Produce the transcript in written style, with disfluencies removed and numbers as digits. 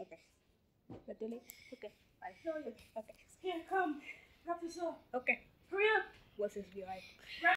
Okay. Natalie? Okay. Bye. Show you. Okay. Here, come. Grab your sword. Okay. Hurry up. What's this be like?